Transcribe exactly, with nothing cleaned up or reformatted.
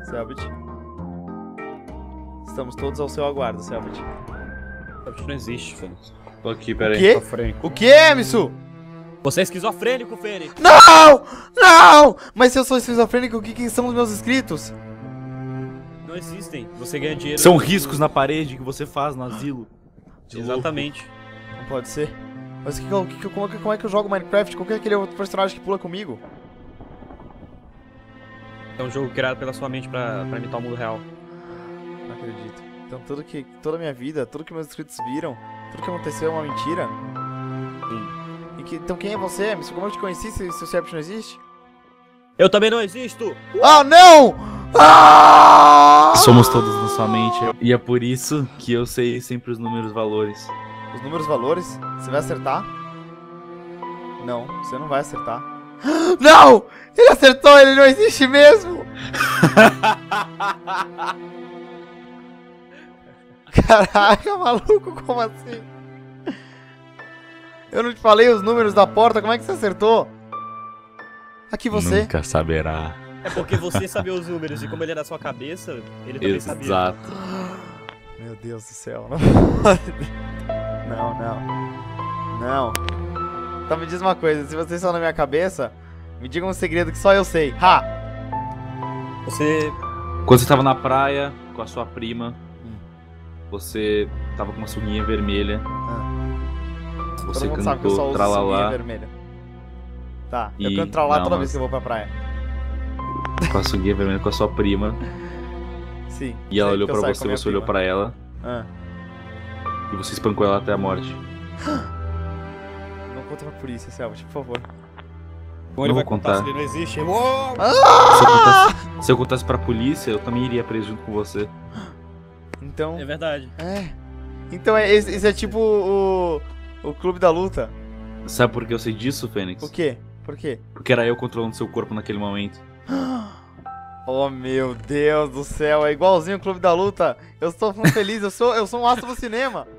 Selbit. Estamos todos ao seu aguardo, Selbit. Selbit não existe, Fênix. Tô aqui, peraí. O quê? O que, Emisu? Você é esquizofrênico, Fênix! Não! Não! Mas se eu sou esquizofrênico, o que, que são os meus inscritos? Não existem. Você ganha dinheiro. São riscos na parede que você faz no asilo. Exatamente. Não pode ser. Mas que, que, que, como, é que, como é que eu jogo Minecraft? Qual que é aquele outro personagem que pula comigo? É um jogo criado pela sua mente pra, pra imitar o mundo real. Não acredito. Então tudo que, toda a minha vida, tudo que meus inscritos viram, tudo que aconteceu é uma mentira? Sim. E que, então quem é você, Emerson? Como eu te conheci se, se o Selbit não existe? Eu também não existo! Ah, não! Ah! Somos todos na sua mente. E é por isso que eu sei sempre os números valores. Os números valores? Você vai acertar? Não, você não vai acertar. Não! Ele acertou, ele não existe mesmo! Caraca, maluco, como assim? Eu não te falei os números da porta, como é que você acertou? Aqui você. Nunca saberá. É porque você sabia os números e como ele é da sua cabeça, ele também sabia. Exato. Meu Deus do céu, não pode. Não, não. Não. Então me diz uma coisa, se vocês estão na minha cabeça, me digam um segredo que só eu sei. Ha! Você... Quando você tava na praia com a sua prima, você tava com uma sunguinha vermelha. Você Todo mundo sabe que eu só cantou uso tralalá. sunguinha vermelha. Tá, eu E- canto tralalá não, toda mas- vez que eu vou pra praia. Com a sunguinha vermelha com a sua prima. Sim. E ela sei olhou que eu pra saio você, com a minha você olhou prima. pra ela. Ah, E você espancou ela até a morte. não conta pra polícia, Selbit, por favor. Como ele Não vai vou contar contar. se ele não existe? Uou! Se eu, contasse, se eu contasse pra polícia, eu também iria preso junto com você. Então... É verdade. É. Então é, esse, esse é tipo o... O Clube da Luta. Sabe por que eu sei disso, Fênix? O quê? Por quê? Porque era eu controlando seu corpo naquele momento. Oh, meu Deus do céu. É igualzinho o Clube da Luta. Eu estou feliz. Eu sou, eu sou um astro do cinema.